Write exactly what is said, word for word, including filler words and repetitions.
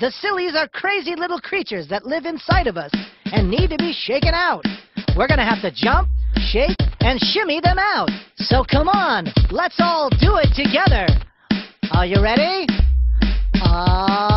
The sillies are crazy little creatures that live inside of us and need to be shaken out. We're gonna have to jump, shake, and shimmy them out. So come on, let's all do it together. Are you ready? Ah.